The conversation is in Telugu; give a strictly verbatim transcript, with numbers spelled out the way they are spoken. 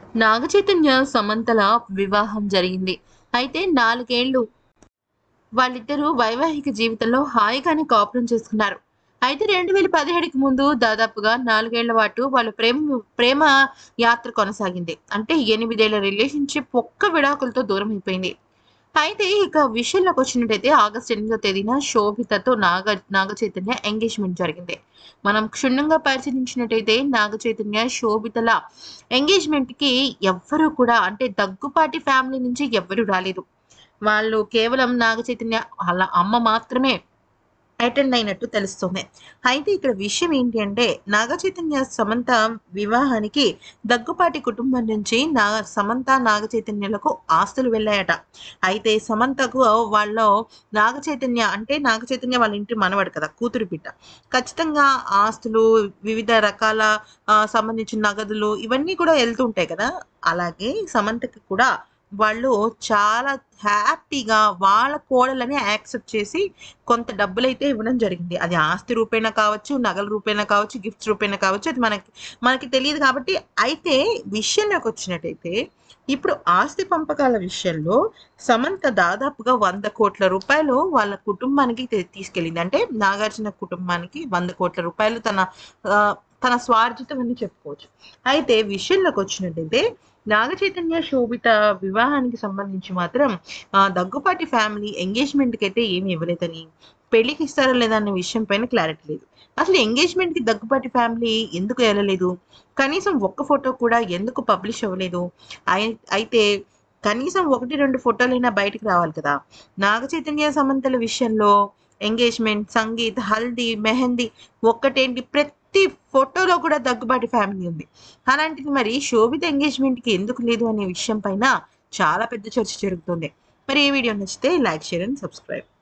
నాగచైతన్య సమంతల వివాహం జరిగింది. అయితే నాలుగేళ్లు వాళ్ళిద్దరూ వైవాహిక జీవితంలో హాయిగానే కాపురం చేసుకున్నారు. అయితే రెండు వేల పదిహేడుకి ముందు దాదాపుగా నాలుగేళ్ల పాటు వాళ్ళ ప్రేమ ప్రేమ యాత్ర కొనసాగింది. అంటే ఎనిమిది ఏళ్ల రిలేషన్‌షిప్ ఒక్క విడాకులతో దూరమైపోయింది. అయితే ఇక విషయంలోకొచ్చినట్టయితే ఆగస్టు ఎనిమిదో తేదీన శోభితతో నాగ నాగచైతన్య ఎంగేజ్‌మెంట్ జరిగింది. మనం క్షుణ్ణంగా పరిశీలించినట్టయితే నాగచైతన్య, శోభితల ఎంగేజ్‌మెంట్‌కి ఎవ్వరు కూడా అంటే దగ్గుపాటి ఫ్యామిలీ నుంచి ఎవ్వరు రాలేదు. వాళ్ళు కేవలం నాగచైతన్య ఆళ్ళ అమ్మ మాత్రమే అటెండ్ అయినట్టు తెలుస్తుంది. అయితే ఇక్కడ విషయం ఏంటి అంటే నాగచైతన్య, సమంత వివాహానికి దగ్గుపాటి కుటుంబం నుంచి నా సమంత, నాగచైతన్యలకు ఆస్తులు వెళ్ళాయట. అయితే సమంతకు వాళ్ళ నాగచైతన్య అంటే నాగచైతన్య వాళ్ళ ఇంటి మనవడు కదా! కూతురు బిడ్డ. ఖచ్చితంగా ఆస్తులు, వివిధ రకాల ఆహ్, సంబంధించిన నగదులు ఇవన్నీ కూడా ఎళ్తుంటాయి కదా! అలాగే సమంతకి కూడా వాళ్ళు చాలా హ్యాపీగా వాళ్ళ కోడలని యాక్సెప్ట్ చేసి కొంత డబ్బులైతే ఇవ్వడం జరిగింది. అది ఆస్తి రూపేణా కావచ్చు, నగల రూపేణా కావచ్చు, గిఫ్ట్స్ రూపేణా కావచ్చు. అది మనకి మనకి తెలీదు కాబట్టి అయితే విషయంలోకొచ్చినట్టయితే ఇప్పుడు ఆస్తి పంపకాల విషయంలో సమంత దాదాపుగా వంద కోట్ల రూపాయలు వాళ్ళ కుటుంబానికి తె తీసుకెళ్ళింది. అంటే నాగార్జున కుటుంబానికి వంద కోట్ల రూపాయలు తన ఆహ్, తన స్వార్జితం అని చెప్పుకోవచ్చు. అయితే విషయంలోకొచ్చినట్టయితే నాగచైతన్య, శోభిత వివాహానికి సంబంధించి మాత్రం ఆహ్, దగ్గుపాటి ఫ్యామిలీ ఎంగేజ్‌మెంట్‌కైతే ఏమి ఇవ్వలేదని, పెళ్ళికి ఇస్తారా లేదా అనే విషయం పైన క్లారిటీ లేదు. అసలు ఎంగేజ్‌మెంట్‌కి దగ్గుపాటి ఫ్యామిలీ ఎందుకు ఎళ్ళలేదు? కనీసం ఒక్క ఫోటో కూడా ఎందుకు పబ్లిష్ అవ్వలేదు? అయి అయితే కనీసం ఒకటి, రెండు ఫోటోలైనా బయటికి రావాలి కదా! నాగచైతన్య, సమంతల విషయంలో ఎంగేజ్‌మెంట్, సంగీత్, హల్దీ, మెహందీ ఒక్కటేంటి ప్రతి ఫోటోలో కూడా దగ్గుబాటి ఫ్యామిలీ ఉంది. అలాంటిది మరి శోభిత ఎంగేజ్‌మెంట్‌కి ఎందుకు లేదు అనే విషయం పైన చాలా పెద్ద చర్చ జరుగుతుంది. మరి ఈ వీడియో నచ్చితే లైక్, షేర్ అండ్ సబ్స్క్రైబ్.